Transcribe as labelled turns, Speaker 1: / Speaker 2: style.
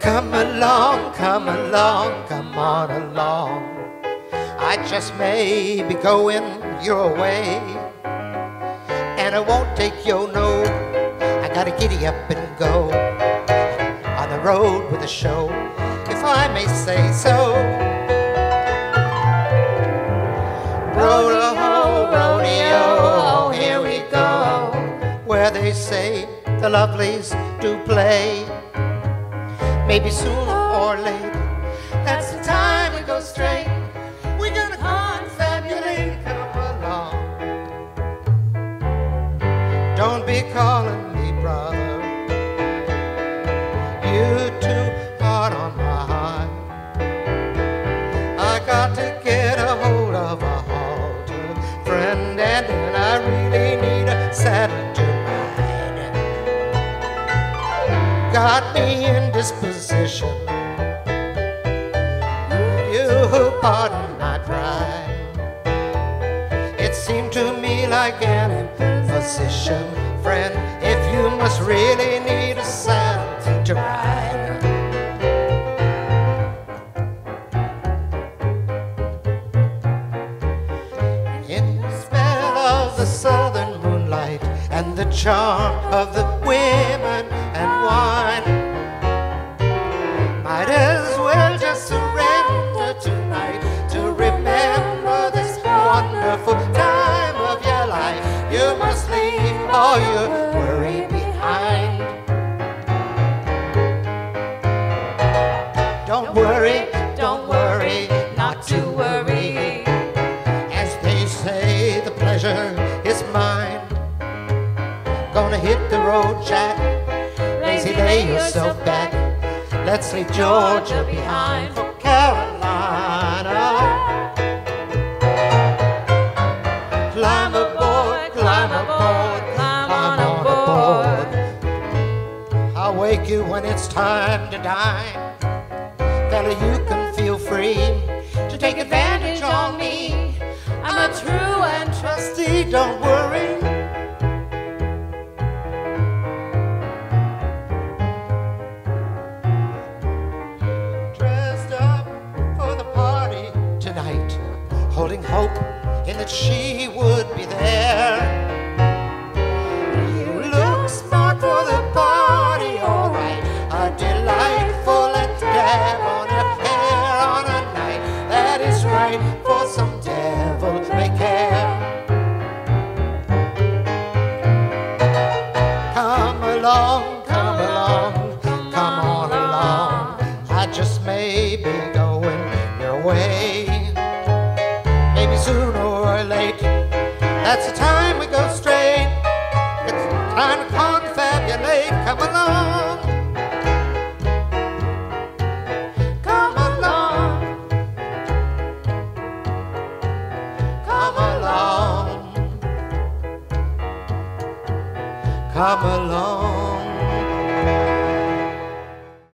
Speaker 1: Come along, come along, come on along. I just may be going your way, and I won't take your no. I gotta giddy up and go on the road with a show, if I may say so. Rodeo, rodeo, here we go, where they say the lovelies do play. Maybe sooner or later, that's the time we go straight. We're gonna confabulate, come along. Don't be calling me brother, you're too hard on my heart. I got to get a hold of a halter, friend, and then I really need a saddle to ride. Got me in disposition, you pardon my pride. It seemed to me like an imposition, friend, if you must really need a saddle to ride. In the spell of the southern moonlight and the charm of the women and wine, might as well just surrender tonight to remember this wonderful time of your life. You must leave all your worry behind. Don't worry, not to worry. As they say, the pleasure is mine. Gonna hit the road, Jack. Lazy, lay yourself back. Let's leave Georgia behind for Carolina. Climb aboard, climb aboard, climb on aboard. I'll wake you when it's time to dine. Fella, you can feel free to take advantage on me. I'm a true and trusty, don't worry. Holding hope in that she would be there. You look smart for the party, alright. A delightful and dab on your hair on a night that is right for some devil may care. Come along, come along, come on along. I just may be going your way. Maybe sooner or late, that's the time we go straight. It's time to confabulate. Come along, come along, come along, come along.